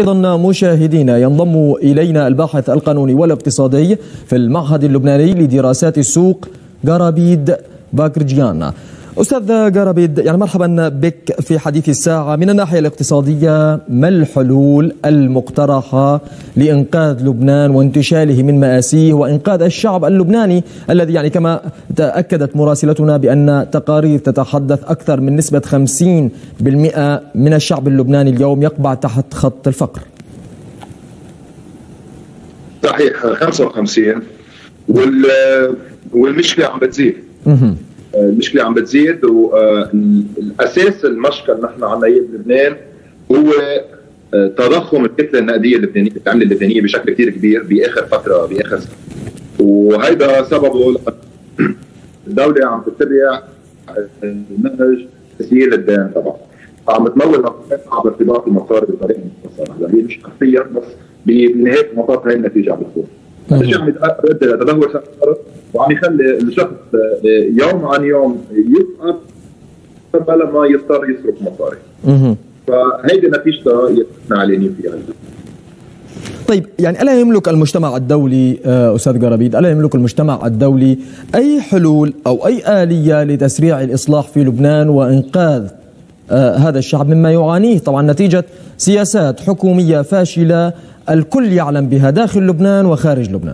أيضا مشاهدينا ينضم إلينا الباحث القانوني والاقتصادي في المعهد اللبناني لدراسات السوق غرابيد باكرجيان. أستاذ غرابيد، يعني مرحبا بك في حديث الساعة. من الناحية الاقتصادية، ما الحلول المقترحة لإنقاذ لبنان وانتشاله من مآسيه وإنقاذ الشعب اللبناني الذي يعني كما تأكدت مراسلتنا بأن تقارير تتحدث أكثر من نسبة 50% من الشعب اللبناني اليوم يقبع تحت خط الفقر؟ صحيح 55 والمشكلة عم بتزيد. المشكلة عم بتزيد، والأساس المشكل نحن عنا اياه بلبنان هو تضخم الكتلة النقدية اللبنانية، العملة اللبنانية بشكل كثير كبير بآخر فترة بآخر سنة، وهيدا سببه الدولة عم تتبع منهج تسيير الدين طبعا، عم تمول عبر ارتباط المصاري بطريقة مختصرة، هي مش حرفيا بس بنهاية المطاف هي النتيجة عم بتكون. الشيء عم يتأكد لتدهور سعر الأرض وعم يخلي الشخص يوم عن يوم يفقر بلا ما يضطر يصرف مصاري. فهيدي نتيجتها يتنا علينا فيها. طيب، يعني ألا يملك المجتمع الدولي أستاذ غرابيد، ألا يملك المجتمع الدولي أي حلول أو أي آلية لتسريع الإصلاح في لبنان وإنقاذ هذا الشعب مما يعانيه طبعا نتيجة سياسات حكومية فاشلة الكل يعلم بها داخل لبنان وخارج لبنان؟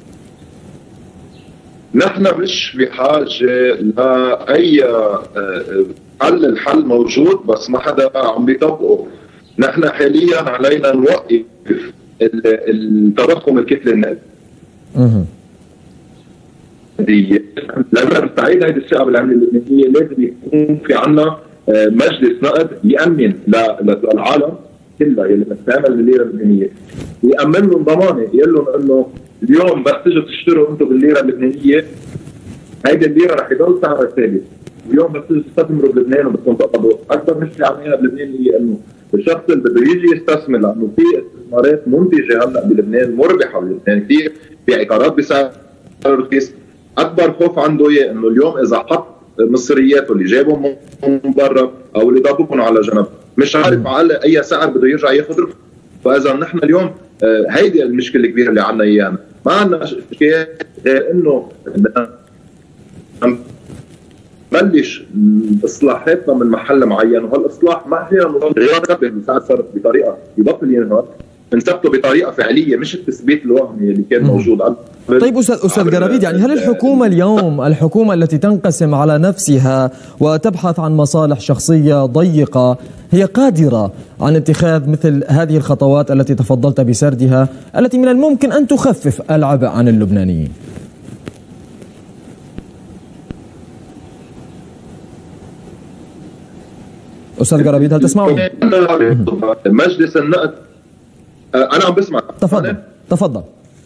نحن مش بحاجة لأي حل، الحل موجود بس ما حدا عم بيطبقه. نحن حاليا علينا نوقف التضخم الكتلة النقدية. لما نستعيد هذه الشعب العملية اللبنانية لازم يكون في عنا مجلس نقد يأمن للعالم كلها اللي بتستعمل بالليرة اللبنانية، يأمن لهم ضمانة، يقول لهم انه اليوم بس تيجوا تشتروا انتم بالليرة اللبنانية هيدي الليرة رح يضل سعرها ثابت، واليوم بس تيجوا تستثمروا بلبنان وبدكم تقبضوا. أكثر مشكلة عمليها بلبنان هي انه الشخص اللي بده يجي يستثمر، لانه في استثمارات منتجة هلا بلبنان مربحة بلبنان كثير، في عقارات بسعر رخيص. أكبر خوف عنده هي انه اليوم إذا حط مصرياته اللي جابهم من برا او اللي ضابطهم على جنب مش عارف على اي سعر بده يرجع ياخذ ربح. فاذا نحن اليوم هيدي المشكله الكبيره اللي عندنا اياها، ما عندنا شيء غير انه نبلش اصلاحاتنا من محل معين، وهالاصلاح ما فينا نظام غير مساعد صرف بطريقه يبطل ينهار، نثبته بطريقه فعليه مش التثبيت الوهمي اللي كان موجود. طيب أستاذ غرابيد، يعني هل الحكومة اليوم، الحكومة التي تنقسم على نفسها وتبحث عن مصالح شخصية ضيقة، هي قادرة عن اتخاذ مثل هذه الخطوات التي تفضلت بسردها التي من الممكن أن تخفف العبء عن اللبنانيين؟ أستاذ غرابيد، هل تسمعني؟ مجلس النقد، أنا عم بسمع. تفضل.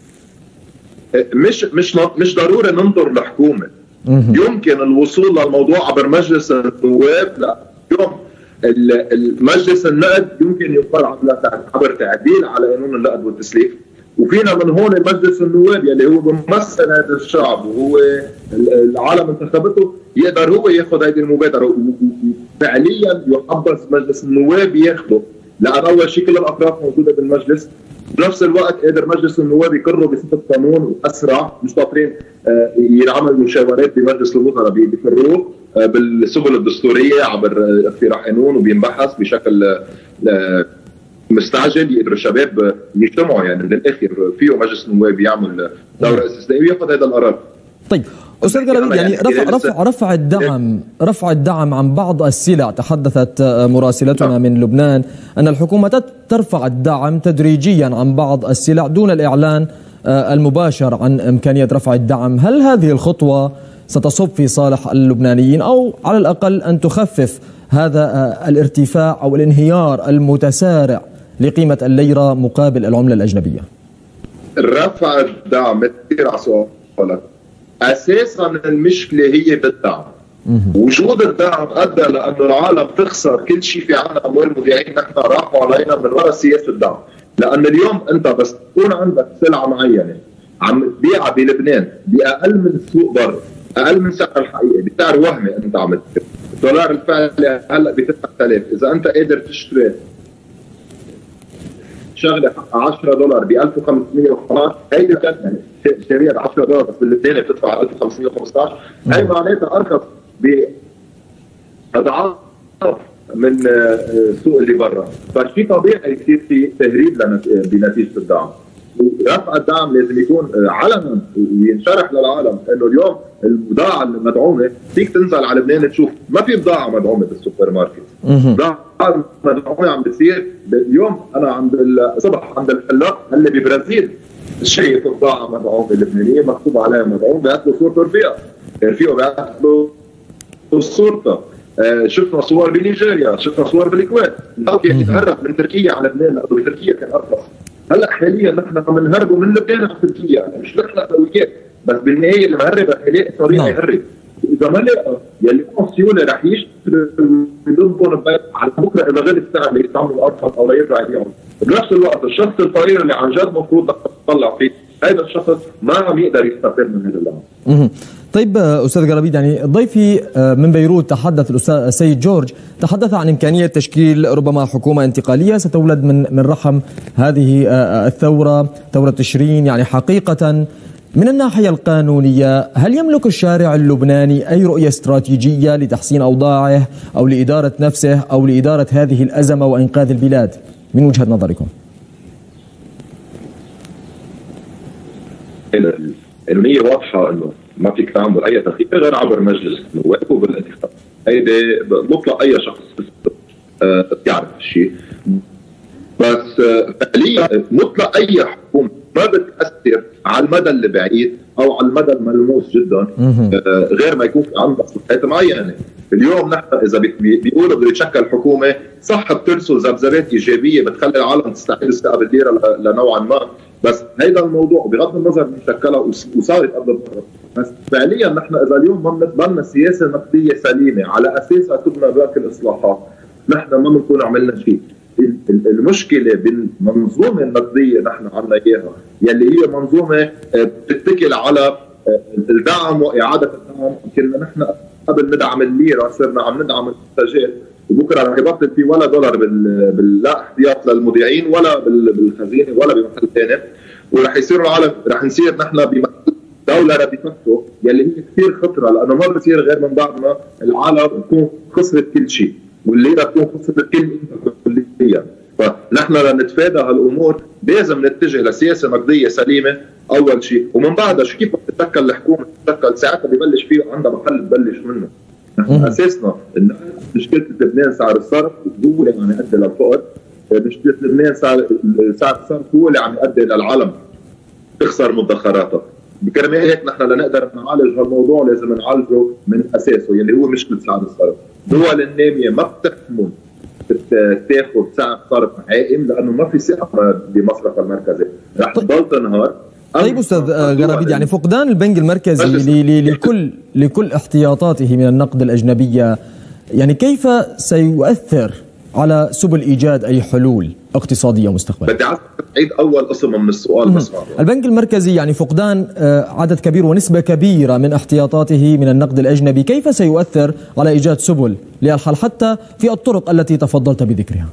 مش ضروري ننظر لحكومه، يمكن الوصول للموضوع عبر مجلس النواب. لا، اليوم المجلس النقد يمكن يقال عبر تعديل على قانون النقد والتسليف، وفينا من هون مجلس النواب يلي هو بمثل هذا الشعب وهو العالم انتخبته يقدر هو ياخذ هذه المبادره وفعليا يحبس مجلس النواب ياخذه، لان اول شيء كل الاطراف موجوده بالمجلس، بنفس الوقت قادر مجلس النواب يقروا بصفه قانون واسرع، مش شاطرين ينعمل مشاورات بمجلس الوزراء بيقروه بالسبل الدستوريه عبر اقتراح قانون وبينبحث بشكل مستعجل، يقدروا الشباب يجتمعوا يعني من الاخر فيه مجلس النواب يعمل دوره استثنائيه وياخذ هذا القرار. طيب أستاذ غرابيد، يعني رفع الدعم عن بعض السلع، تحدثت مراسلتنا من لبنان أن الحكومة ترفع الدعم تدريجيا عن بعض السلع دون الإعلان المباشر عن إمكانية رفع الدعم. هل هذه الخطوة ستصب في صالح اللبنانيين أو على الأقل أن تخفف هذا الارتفاع أو الانهيار المتسارع لقيمة الليرة مقابل العملة الأجنبية؟ رفع الدعم كثير على سؤالك. اساسا المشكله هي بالدعم. وجود الدعم ادى لانه العالم تخسر كل شيء في عنا اموال مذيعين نحن راحوا علينا من وراء سياسه الدعم، لان اليوم انت بس تكون عندك سلعه معينه عم تبيعها بلبنان باقل من السوق برا، اقل من سعر الحقيقي، بسعر وهمي انت عم تبيع. الدولار الفعلي هلا ب 9000، اذا انت قادر تشتري شغله $10 ب 1515 هي كانت شريعه $10 بس باللبناني بتدفع 1515 هي معناتها ارخص باضعاف من السوق اللي برا، فشيء طبيعي يصير في تهريب بنتيجه الدعم. ورفع الدعم لازم يكون علنا وينشرح للعالم انه اليوم البضاعه المدعومه فيك تنزل على لبنان تشوف ما في بضاعه مدعومه بالسوبر ماركت. بضاعه مدعومه عم بتصير اليوم. انا عند الصبح عند الحلاق اللي ببرازيل شايف بضاعه مدعومه لبنانيه مكتوب عليها مدعوم، بيعت له صورته رفيقه بيعت له صورته. شفنا صور بنيجيريا، شفنا صور بالكويت، كان يتهرب من تركيا على لبنان لانه بتركيا كان ارخص. هلا حاليا نحن عم نهربوا من لبنان على تركيا، مش نحن سويات، بس بالنهايه اللي مهرب رح يلاقي طريقه يهرب. اذا ما لقى يلي معه سيوله رح يشتري يضربهم على بكره اذا غير السعر ليستعملوا ارخص او ليرجع يبيعهم. بنفس الوقت الشخص الفقير اللي عن جد المفروض تطلع فيه، هذا الشخص ما عم يقدر يستفيد من هذا الامر. طيب استاذ قرابيد، يعني ضيفي من بيروت تحدث الاستاذ السيد جورج تحدث عن امكانيه تشكيل ربما حكومه انتقاليه ستولد من رحم هذه الثوره، ثوره تشرين. يعني حقيقه من الناحيه القانونيه هل يملك الشارع اللبناني اي رؤيه استراتيجيه لتحسين اوضاعه او لاداره نفسه او لاداره هذه الازمه وانقاذ البلاد من وجهه نظركم؟ النية واضحة انه ما فيك تعمل اي تغيير غير عبر مجلس النواب وبالانتخاب. هيدي مطلق اي شخص يعرف الشيء، بس فعليا مطلق اي حكومة ما بتأثر على المدى البعيد او على المدى الملموس جدا غير ما يكون في عندها مصلحات معينة. اليوم نحن اذا بيقولوا بده يتشكل حكومة صح بترسل ذبذبات ايجابية بتخلي العالم تستعيد الثقة بالليرة لنوعا ما، بس هيدا الموضوع بغض النظر من شكلها وصارت قبل فتره، بس فعليا نحن اذا اليوم ما بنتبنى سياسه نقديه سليمه على اساسها تبنى باقي الاصلاحات نحن ما بنكون عملنا شيء. المشكله بالمنظومه النقديه نحن عندنا اياها يلي هي منظومه بتتكل على الدعم واعاده الدعم. كنا نحن قبل ندعم الليره صرنا عم ندعم المنتجات، وبكره رح يبطل في ولا دولار لا احتياط للمودعين ولا بالخزينه ولا بمحل ثاني، ورح يصير العالم رح نصير نحن بمحل دوله ديفاكتو يلي هي كثير خطره، لانه ما بصير غير من بعد ما العالم تكون خسرت كل شيء والليره تكون خسرت كل كليا. فنحن لنتفادى هالامور لازم نتجه لسياسه نقديه سليمه اول شيء، ومن بعدها شو كيف تتشكل الحكومه تتشكل ساعتها ببلش فيه عندها محل تبلش منه. نحن اساسنا مشكله لبنان سعر الصرف هو اللي عم يؤدي للفقر، مشكله لبنان سعر الصرف هو اللي عم يؤدي للعالم تخسر مدخراتها. بكرمال هيك نحن لنقدر نعالج هالموضوع لازم نعالجه من اساسه يلي هو مشكله سعر الصرف. الدول الناميه ما بتحمل تاخذ سعر صرف عائم لانه ما في ثقه بمصرف المركزي، رح تضل تنهار. طيب استاذ قرابيد، يعني فقدان البنك المركزي لكل احتياطاته من النقد الاجنبيه يعني كيف سيؤثر على سبل ايجاد اي حلول اقتصاديه مستقبلا؟ بدي اعيد اول قسم من السؤال بس. البنك المركزي يعني فقدان عدد كبير ونسبه كبيره من احتياطاته من النقد الاجنبي كيف سيؤثر على ايجاد سبل للحل حتى في الطرق التي تفضلت بذكرها؟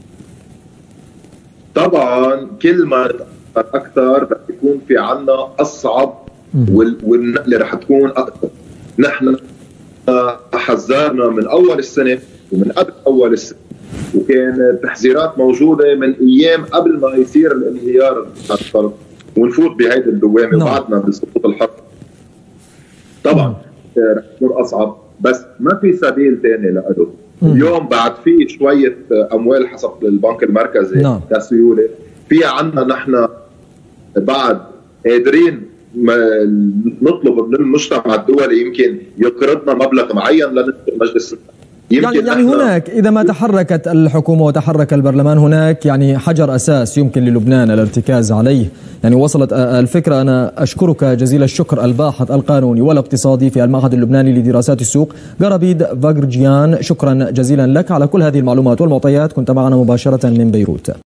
طبعا كل ما اكثر رح يكون في عنا اصعب والنقله رح تكون اكثر. نحن حذرنا من اول السنه ومن قبل اول السنه، وكان تحذيرات موجوده من ايام قبل ما يصير الانهيار الصرف ونفوت بهيدي الدوامه وبعدنا بسقوط الحرب. طبعا رح تكون اصعب بس ما في سبيل ثاني له. اليوم بعد في شويه اموال حسب البنك المركزي كسيوله، في عندنا نحن بعد قادرين نطلب من المجتمع الدولي يمكن يقرضنا مبلغ معين لندخل مجلس. يعني هناك إذا ما تحركت الحكومة وتحرك البرلمان هناك يعني حجر أساس يمكن للبنان الارتكاز عليه. يعني وصلت الفكرة. أنا أشكرك جزيل الشكر الباحث القانوني والاقتصادي في المعهد اللبناني لدراسات السوق قرابيد باكرجيان، شكرا جزيلا لك على كل هذه المعلومات والمعطيات. كنت معنا مباشرة من بيروت.